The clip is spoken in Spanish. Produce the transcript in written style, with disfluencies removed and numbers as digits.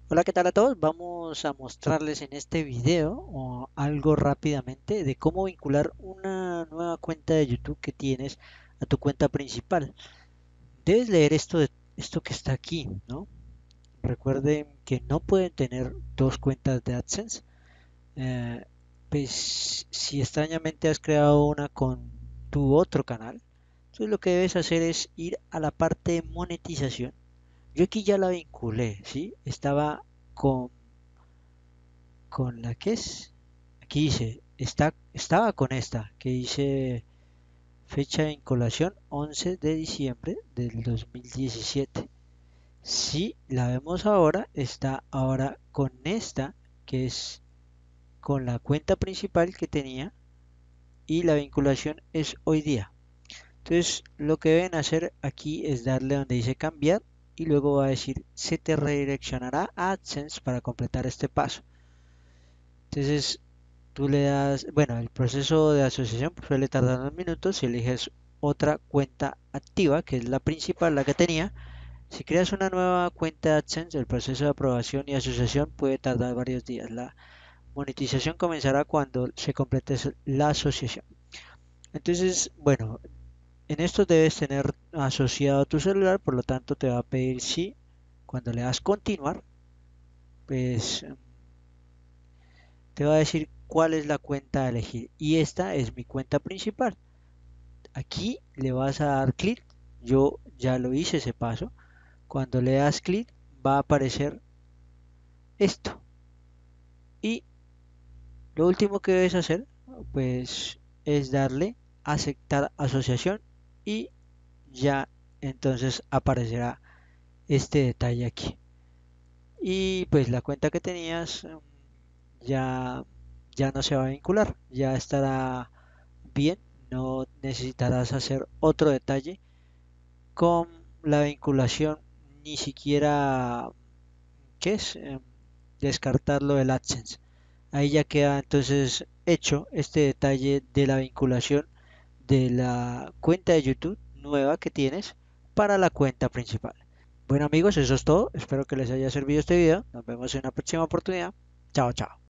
Hola, ¿qué tal a todos? Vamos a mostrarles en este video algo rápidamente de cómo vincular una nueva cuenta de YouTube que tienes a tu cuenta principal. Debes leer esto que está aquí, ¿no? Recuerden que no pueden tener dos cuentas de AdSense. Eh, pues si extrañamente has creado una con tu otro canal, entonces lo que debes hacer es ir a la parte de monetización. Yo aquí ya la vinculé, ¿sí? Estaba con la que es. Aquí dice, estaba con esta, que dice fecha de vinculación 11 de diciembre del 2017. Si la vemos ahora, está ahora con esta, que es con la cuenta principal que tenía y la vinculación es hoy día. Entonces, lo que deben hacer aquí es darle donde dice cambiar y luego va a decir se te redireccionará a AdSense para completar este paso. Entonces, tú le das, bueno, el proceso de asociación suele tardar unos minutos. Si eliges otra cuenta activa, que es la principal, la que tenía, si creas una nueva cuenta de AdSense, el proceso de aprobación y asociación puede tardar varios días. La monetización comenzará cuando se complete la asociación. Entonces, bueno, en esto debes tener asociado tu celular, por lo tanto te va a pedir si, cuando le das continuar, pues te va a decir cuál es la cuenta a elegir. Y esta es mi cuenta principal. Aquí le vas a dar clic. Yo ya lo hice ese paso. Cuando le das clic va a aparecer esto. Y lo último que debes hacer pues es darle aceptar asociación y ya entonces aparecerá este detalle aquí. Y pues la cuenta que tenías ya, ya no se va a vincular. Ya estará bien. No necesitarás hacer otro detalle con la vinculación, ni siquiera, ¿qué es? Descartarlo del AdSense. Ahí ya queda entonces hecho este detalle de la vinculación de la cuenta de YouTube nueva que tienes para la cuenta principal. Bueno amigos, eso es todo. Espero que les haya servido este video. Nos vemos en una próxima oportunidad. Chao, chao.